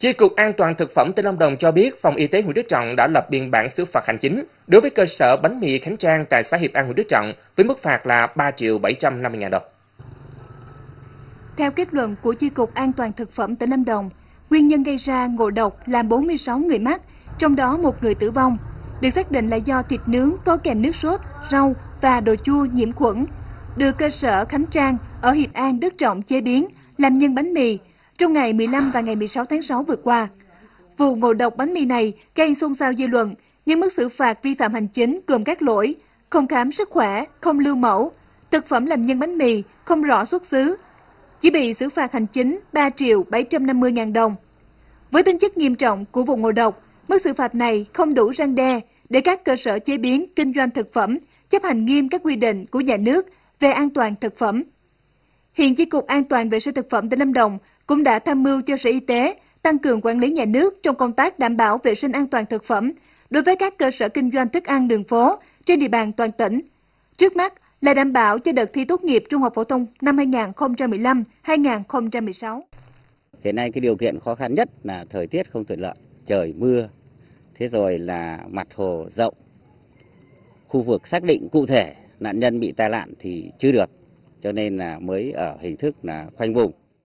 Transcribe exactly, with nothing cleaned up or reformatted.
Chi cục An toàn thực phẩm tỉnh Lâm Đồng cho biết, Phòng Y tế huyện Đức Trọng đã lập biên bản xử phạt hành chính đối với cơ sở bánh mì Khánh Trang tại xã Hiệp An, huyện Đức Trọng với mức phạt là ba triệu bảy trăm năm mươi nghìn đồng. Theo kết luận của Chi cục An toàn thực phẩm tỉnh Lâm Đồng, nguyên nhân gây ra ngộ độc làm bốn mươi sáu người mắc, trong đó một người tử vong, được xác định là do thịt nướng có kèm nước sốt, rau và đồ chua nhiễm khuẩn, được cơ sở Khánh Trang ở Hiệp An, Đức Trọng chế biến làm nhân bánh mì trong ngày mười lăm và ngày mười sáu tháng sáu vừa qua. Vụ ngộ độc bánh mì này gây xôn xao dư luận, nhưng mức xử phạt vi phạm hành chính gồm các lỗi không khám sức khỏe, không lưu mẫu, thực phẩm làm nhân bánh mì không rõ xuất xứ, chỉ bị xử phạt hành chính ba triệu bảy trăm năm mươi nghìn đồng. Với tính chất nghiêm trọng của vụ ngộ độc, mức xử phạt này không đủ răn đe để các cơ sở chế biến, kinh doanh thực phẩm chấp hành nghiêm các quy định của nhà nước về an toàn thực phẩm. Hiện Chi cục An toàn vệ sinh thực phẩm tỉnh Lâm Đồng cũng đã tham mưu cho Sở Y tế tăng cường quản lý nhà nước trong công tác đảm bảo vệ sinh an toàn thực phẩm đối với các cơ sở kinh doanh thức ăn đường phố trên địa bàn toàn tỉnh. Trước mắt là đảm bảo cho đợt thi tốt nghiệp trung học phổ thông năm hai nghìn không trăm mười lăm hai nghìn không trăm mười sáu. Hiện nay cái điều kiện khó khăn nhất là thời tiết không thuận lợi, trời mưa, thế rồi là mặt hồ rộng. Khu vực xác định cụ thể nạn nhân bị tai nạn thì chưa được, cho nên là mới ở hình thức là khoanh vùng.